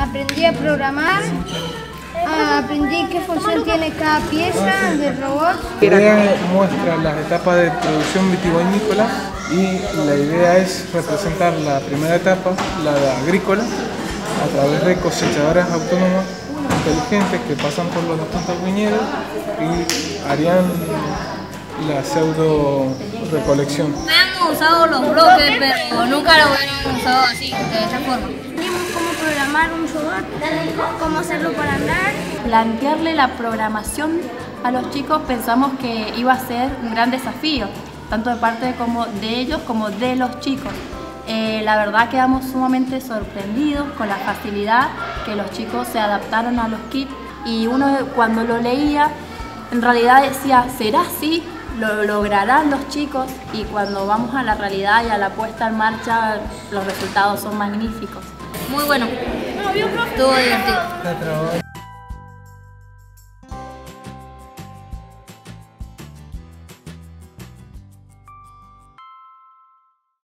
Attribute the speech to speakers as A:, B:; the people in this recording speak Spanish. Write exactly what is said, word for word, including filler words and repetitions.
A: Aprendí a programar, ah, aprendí qué función tiene cada pieza del robot.
B: La idea muestra las etapas de producción vitivinícola y la idea es representar la primera etapa, la de agrícola, a través de cosechadoras autónomas inteligentes que pasan por los distintos viñedos y harían la pseudo recolección.
C: Hemos usado los bloques, pero nunca lo hubiéramos usado así, de esta forma.
A: Vimos cómo programar un robot, cómo hacerlo para andar.
D: Plantearle la programación a los chicos pensamos que iba a ser un gran desafío, tanto de parte como de ellos como de los chicos. Eh, la verdad quedamos sumamente sorprendidos con la facilidad que los chicos se adaptaron a los kits y uno cuando lo leía en realidad decía, ¿será así? ¿Lo lograrán los chicos? Y cuando vamos a la realidad y a la puesta en marcha los resultados son magníficos.
C: Muy bueno, estuvo divertido.